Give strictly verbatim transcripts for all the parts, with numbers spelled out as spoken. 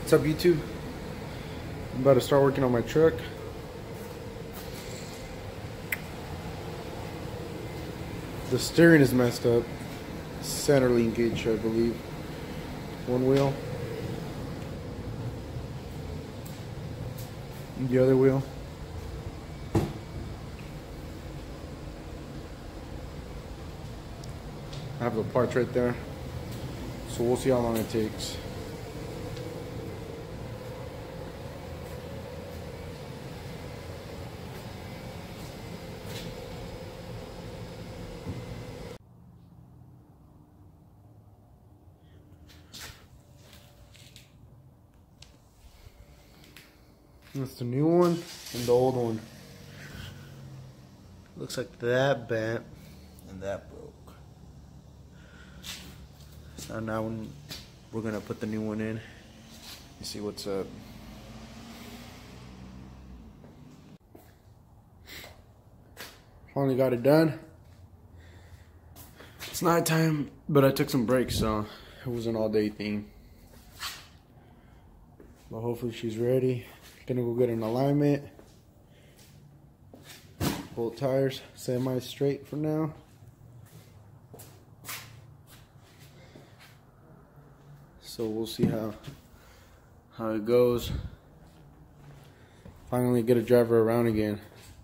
What's up, YouTube? I'm about to start working on my truck. The steering is messed up. Center linkage, I believe. One wheel. And the other wheel. I have the parts right there. So we'll see how long it takes. That's the new one and the old one. Looks like that bent and that broke. So now when we're gonna put the new one in. You see what's up. Finally got it done. It's night time, but I took some breaks, so it was an all day thing. But hopefully she's ready. Gonna go get an alignment. Both tires semi straight for now. So we'll see how how it goes. Finally get a driver around again.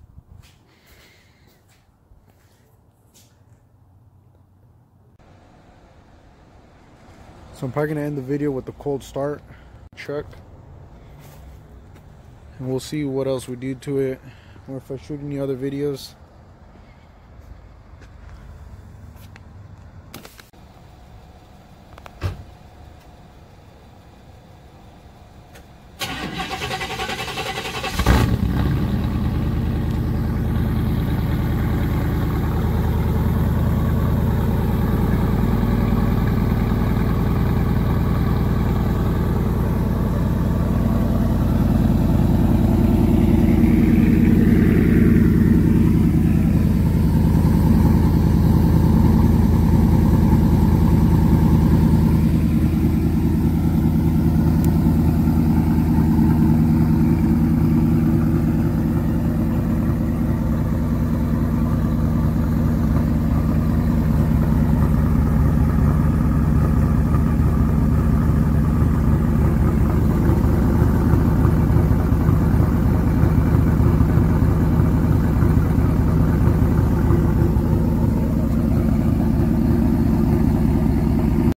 So I'm probably gonna end the video with the cold start truck. And we'll see what else we do to it, or if I shoot any other videos.